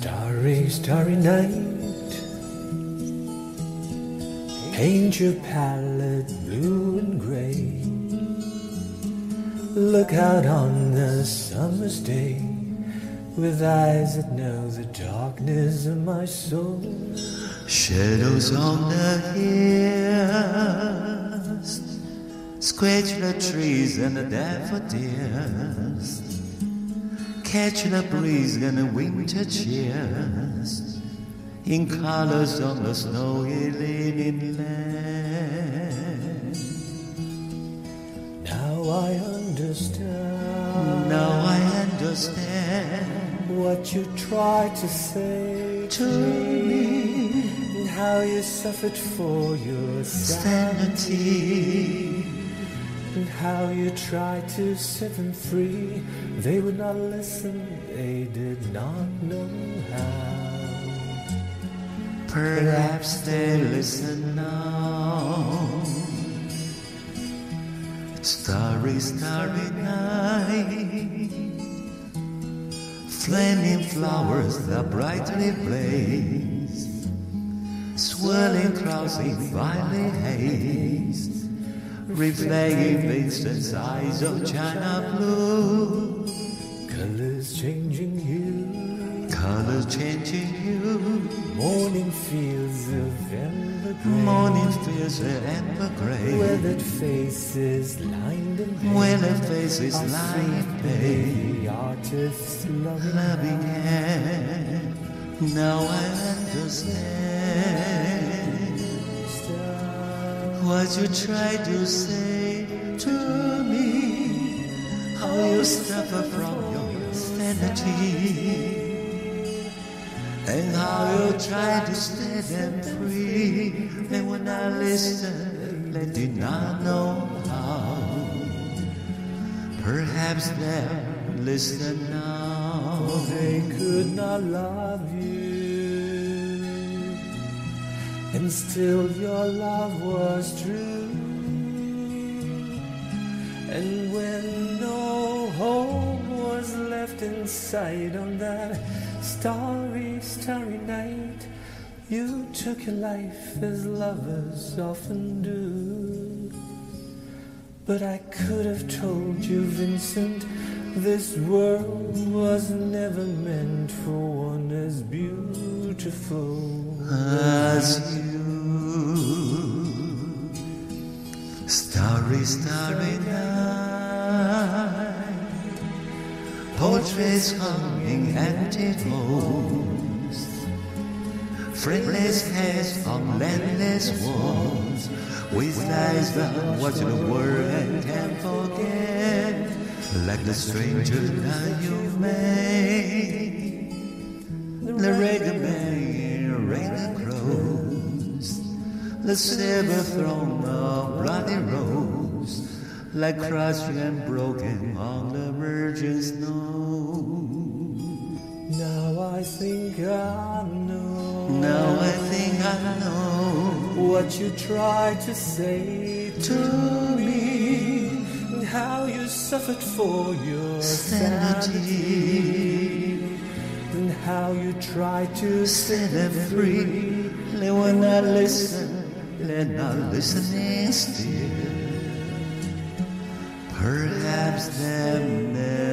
Starry, starry night, paint your palette blue and gray. Look out on the summer's day with eyes that know the darkness of my soul. Shadows on the hills, scratch the trees and the daffodils, catch the breeze and the winter cheers in colors on the snowy linen land. Now I understand. Now I understand what you tried to say to me, and how you suffered for your sanity, and how you tried to set them free. They would not listen, they did not know how. Perhaps they listen now. Starry, starry night, flaming flowers that brightly blaze, swirling clouds in violet haze, reflecting faces, eyes of china blue. Colors changing hue, colors changing hue, morning fields of amber gray, morning fields of amber gray, weathered faces lined in pain, weathered faces lined in pain, the artist's loving hand. Now I understand what you tried to say to me, how you suffer from your sanity, and how you try to set them free. They would not listen, they did not know how. Perhaps they'll listen now. They could not love you, and still your love was true. And when no hope was left in sight on that starry, starry night, you took your life as lovers often do. But I could have told you, Vincent, this world was never meant for one as beautiful as you. Starry, starry night, portraits hung in empty homes, friendless heads on landless walls, with eyes that watch the world and can't forget, like the stranger that you made, the reggae man, rain crows, the silver throne of bloody rose, like crushed and broken on the virgin snow. Now I think I know. Now I think I know what you tried to say to me, and how you suffered for your sanity, and how you tried to set them free. They will not listen, they're not listening still. Perhaps they'll never